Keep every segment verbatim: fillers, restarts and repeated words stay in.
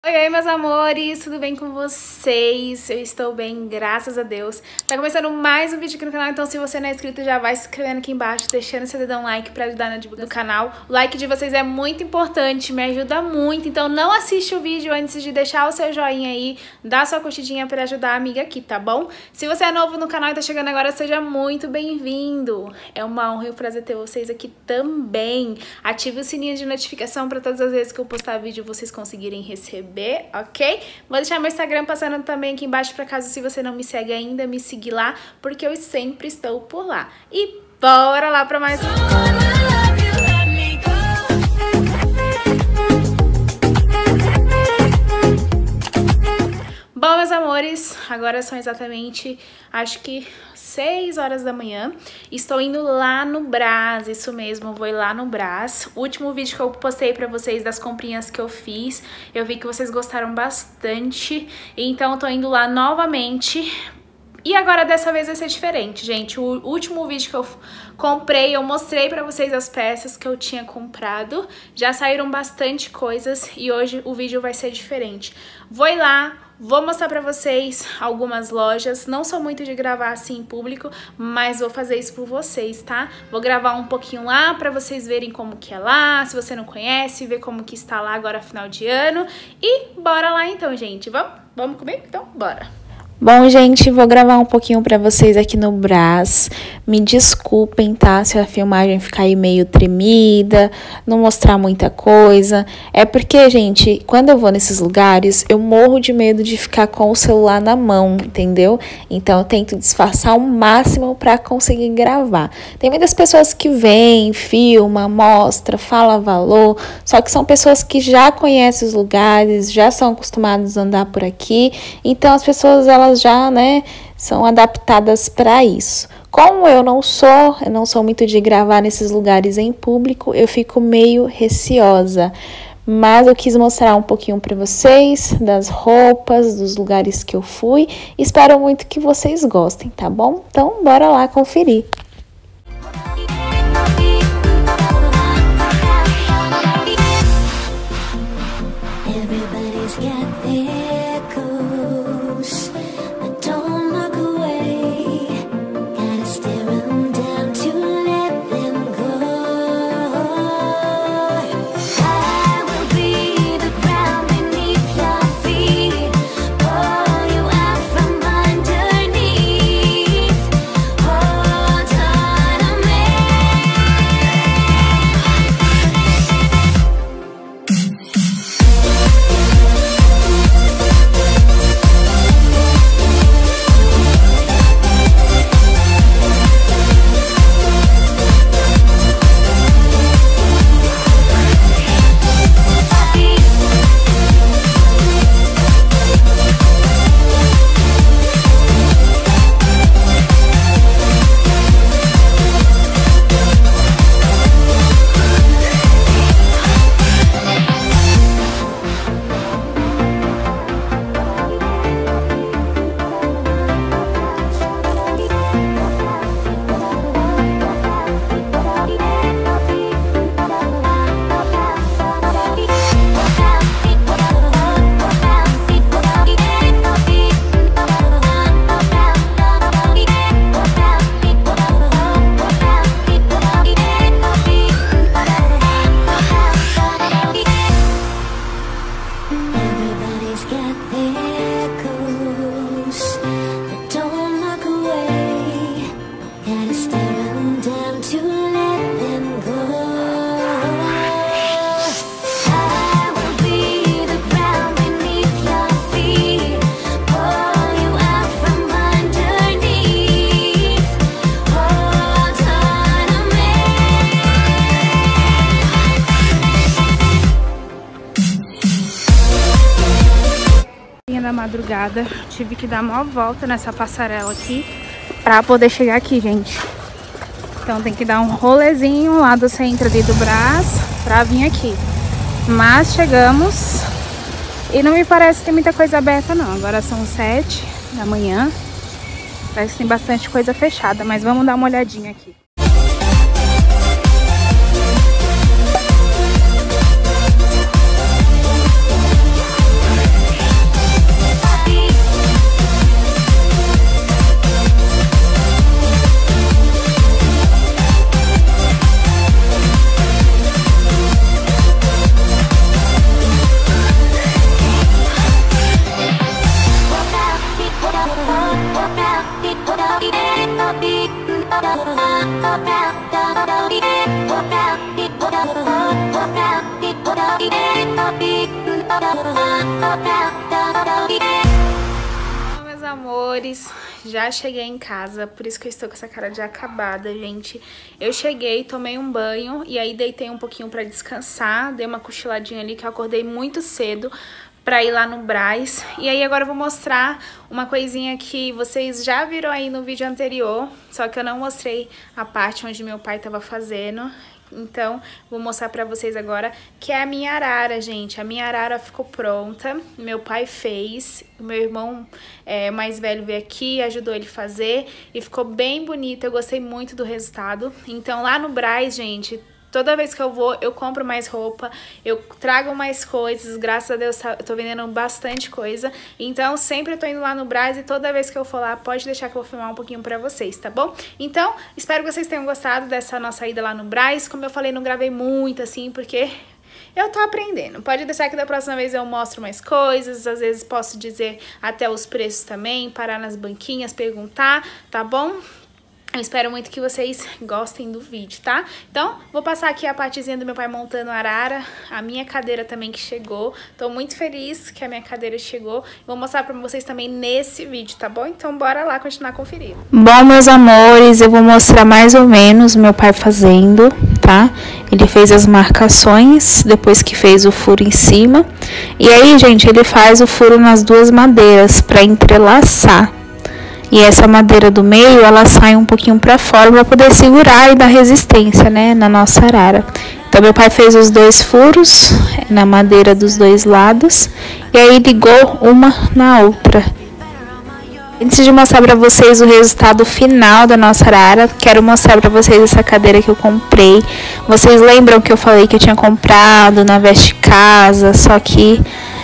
Oi, oi, meus amores, tudo bem com vocês? Eu estou bem, graças a Deus. Tá começando mais um vídeo aqui no canal, então se você não é inscrito, já vai se inscrevendo aqui embaixo, deixando seu dedão like pra ajudar na divulgação do canal. O like de vocês é muito importante, me ajuda muito, então não assiste o vídeo antes de deixar o seu joinha aí, dá sua curtidinha pra ajudar a amiga aqui, tá bom? Se você é novo no canal e tá chegando agora, seja muito bem-vindo. É uma honra e um prazer ter vocês aqui também. Ative o sininho de notificação pra todas as vezes que eu postar vídeo vocês conseguirem receber. Ok? Vou deixar meu Instagram passando também aqui embaixo para caso se você não me segue ainda, me seguir lá, porque eu sempre estou por lá. E bora lá para mais um... Bom, meus amores, agora são exatamente, acho que seis horas da manhã. Estou indo lá no Brás, isso mesmo, vou ir lá no Brás. O último vídeo que eu postei pra vocês das comprinhas que eu fiz, eu vi que vocês gostaram bastante, então tô indo lá novamente. E agora dessa vez vai ser diferente, gente. O último vídeo que eu comprei, eu mostrei pra vocês as peças que eu tinha comprado. Já saíram bastante coisas e hoje o vídeo vai ser diferente. Vou ir lá, vou mostrar pra vocês algumas lojas. Não sou muito de gravar assim em público, mas vou fazer isso por vocês, tá? Vou gravar um pouquinho lá pra vocês verem como que é lá. Se você não conhece, ver como que está lá agora final de ano. E bora lá então, gente. Vamos? Vamos comigo? Então, bora! Bom, gente, vou gravar um pouquinho pra vocês aqui no Brás. Me desculpem, tá? Se a filmagem ficar aí meio tremida, não mostrar muita coisa. É porque, gente, quando eu vou nesses lugares, eu morro de medo de ficar com o celular na mão, entendeu? Então, eu tento disfarçar o máximo pra conseguir gravar. Tem muitas pessoas que vêm, filma, mostra, fala valor, só que são pessoas que já conhecem os lugares, já são acostumadas a andar por aqui. Então, as pessoas, elas já, né, são adaptadas para isso. Como eu não sou, eu não sou muito de gravar nesses lugares em público, eu fico meio receosa. Mas eu quis mostrar um pouquinho para vocês das roupas, dos lugares que eu fui. Espero muito que vocês gostem, tá bom? Então, bora lá conferir. Da madrugada, tive que dar uma volta nessa passarela aqui pra poder chegar aqui, gente. Então tem que dar um rolezinho lá do centro ali do Brás pra vir aqui. Mas chegamos e não me parece que tem muita coisa aberta não. Agora são sete da manhã. Parece que tem bastante coisa fechada, mas vamos dar uma olhadinha aqui. Bom, meus amores, já cheguei em casa, por isso que eu estou com essa cara de acabada, gente. Eu cheguei, tomei um banho e aí deitei um pouquinho pra descansar, dei uma cochiladinha ali que eu acordei muito cedo pra ir lá no Brás. E aí agora eu vou mostrar uma coisinha que vocês já viram aí no vídeo anterior, só que eu não mostrei a parte onde meu pai tava fazendo. Então, vou mostrar pra vocês agora, que é a minha arara, gente. A minha arara ficou pronta, meu pai fez, meu irmão é, mais velho veio aqui, ajudou ele a fazer e ficou bem bonita, eu gostei muito do resultado. Então, lá no Brás, gente, toda vez que eu vou, eu compro mais roupa, eu trago mais coisas, graças a Deus eu tô vendendo bastante coisa. Então, sempre eu tô indo lá no Brás e toda vez que eu for lá, pode deixar que eu vou filmar um pouquinho pra vocês, tá bom? Então, espero que vocês tenham gostado dessa nossa ida lá no Brás. Como eu falei, não gravei muito assim, porque eu tô aprendendo. Pode deixar que da próxima vez eu mostro mais coisas, às vezes posso dizer até os preços também, parar nas banquinhas, perguntar, tá bom? Eu espero muito que vocês gostem do vídeo, tá? Então, vou passar aqui a partezinha do meu pai montando a arara, a minha cadeira também que chegou. Tô muito feliz que a minha cadeira chegou. Vou mostrar pra vocês também nesse vídeo, tá bom? Então, bora lá continuar conferindo. Bom, meus amores, eu vou mostrar mais ou menos o meu pai fazendo, tá? Ele fez as marcações, depois que fez o furo em cima. E aí, gente, ele faz o furo nas duas madeiras pra entrelaçar. E essa madeira do meio, ela sai um pouquinho para fora para poder segurar e dar resistência, né, na nossa arara. Então, meu pai fez os dois furos na madeira dos dois lados e aí ligou uma na outra. Antes de mostrar para vocês o resultado final da nossa arara, quero mostrar para vocês essa cadeira que eu comprei. Vocês lembram que eu falei que eu tinha comprado na Veste Casa, só que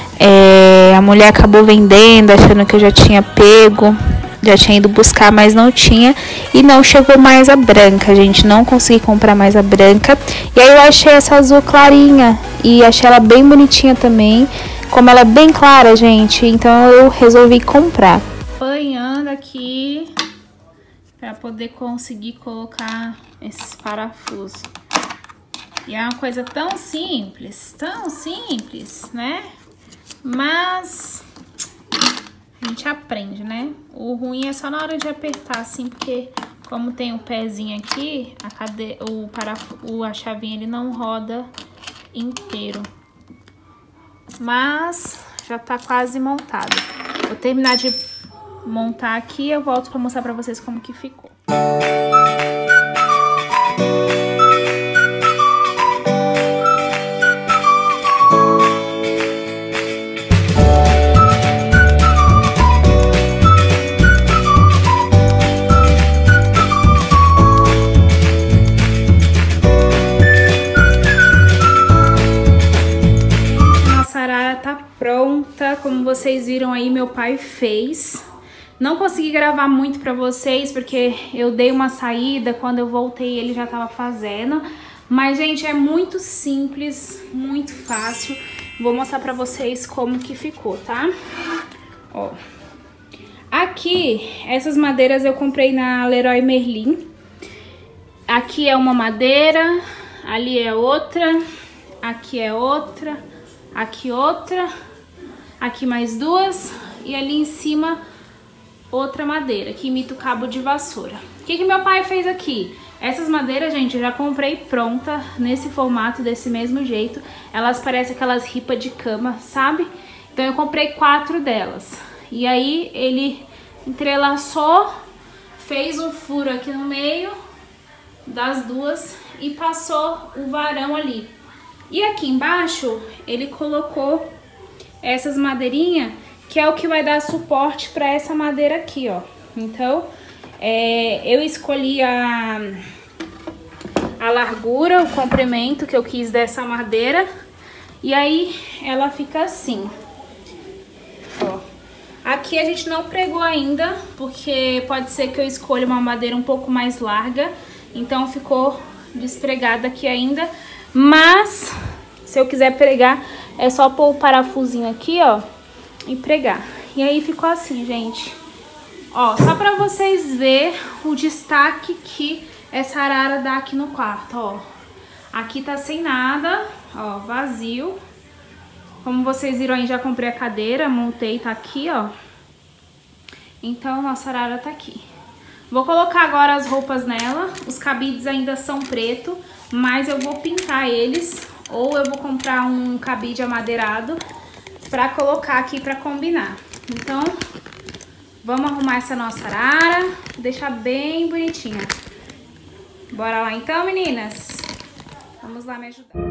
é, a mulher acabou vendendo, achando que eu já tinha pego. Já tinha ido buscar, mas não tinha. E não chegou mais a branca, gente. Não consegui comprar mais a branca. E aí eu achei essa azul clarinha. E achei ela bem bonitinha também. Como ela é bem clara, gente, então eu resolvi comprar. Apanhando aqui pra poder conseguir colocar esses parafusos. E é uma coisa tão simples, tão simples, né? Mas a gente aprende, né? O ruim é só na hora de apertar, assim, porque como tem um pezinho aqui, a cade... o parafuso, a chavinha, ele não roda inteiro. Mas já tá quase montado. Vou terminar de montar aqui e eu volto pra mostrar pra vocês como que ficou. Como vocês viram aí, meu pai fez. Não consegui gravar muito pra vocês, porque eu dei uma saída, quando eu voltei ele já tava fazendo. Mas, gente, é muito simples, muito fácil. Vou mostrar pra vocês como que ficou, tá? Ó. Aqui, essas madeiras eu comprei na Leroy Merlin. Aqui é uma madeira, ali é outra, aqui é outra, aqui outra. Aqui mais duas e ali em cima outra madeira, que imita o cabo de vassoura. O que que meu pai fez aqui? Essas madeiras, gente, eu já comprei pronta, nesse formato, desse mesmo jeito. Elas parecem aquelas ripas de cama, sabe? Então eu comprei quatro delas. E aí ele entrelaçou, fez um furo aqui no meio das duas e passou o varão ali. E aqui embaixo ele colocou essas madeirinhas, que é o que vai dar suporte para essa madeira aqui, ó. Então, é, eu escolhi a, a largura, o comprimento que eu quis dessa madeira. E aí, ela fica assim. Ó. Aqui a gente não pregou ainda, porque pode ser que eu escolha uma madeira um pouco mais larga. Então, ficou despregada aqui ainda. Mas, se eu quiser pregar, é só pôr o parafusinho aqui, ó, e pregar. E aí ficou assim, gente. Ó, só pra vocês verem o destaque que essa arara dá aqui no quarto, ó. Aqui tá sem nada, ó, vazio. Como vocês viram aí, já comprei a cadeira, montei, tá aqui, ó. Então, nossa arara tá aqui. Vou colocar agora as roupas nela. Os cabides ainda são preto, mas eu vou pintar eles. Ou eu vou comprar um cabide amadeirado pra colocar aqui pra combinar. Então, vamos arrumar essa nossa arara, deixar bem bonitinha. Bora lá então, meninas? Vamos lá me ajudar.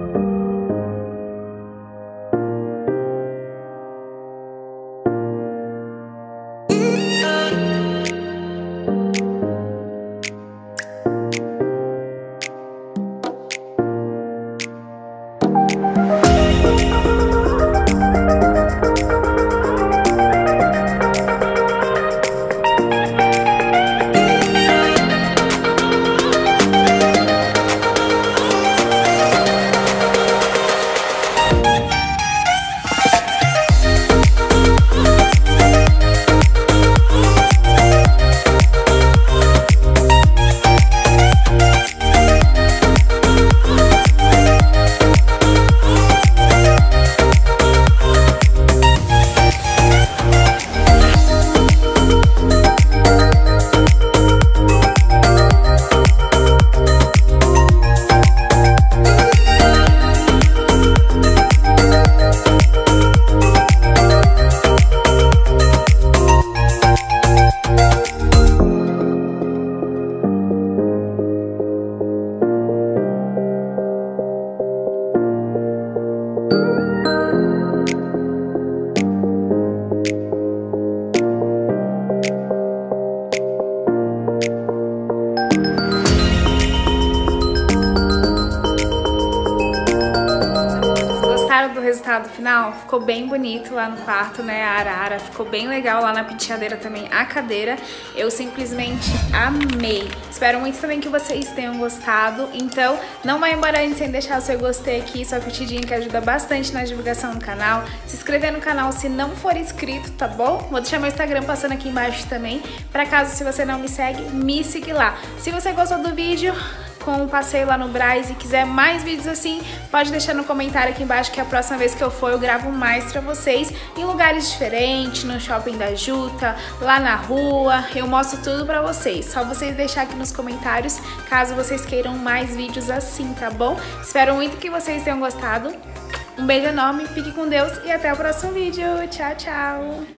Do resultado final, ficou bem bonito lá no quarto, né, a arara, ficou bem legal lá na penteadeira também, a cadeira, eu simplesmente amei. Espero muito também que vocês tenham gostado, então não vai embora antes sem deixar o seu gostei aqui, sua curtidinha que ajuda bastante na divulgação do canal, se inscrever no canal se não for inscrito, tá bom? Vou deixar meu Instagram passando aqui embaixo também, pra caso se você não me segue, me siga lá. Se você gostou do vídeo, com o passeio lá no Brás e quiser mais vídeos assim, pode deixar no comentário aqui embaixo que a próxima vez que eu for eu gravo mais pra vocês em lugares diferentes, no shopping da Juta, lá na rua, eu mostro tudo pra vocês. Só vocês deixar aqui nos comentários caso vocês queiram mais vídeos assim, tá bom? Espero muito que vocês tenham gostado. Um beijo enorme, fique com Deus e até o próximo vídeo. Tchau, tchau!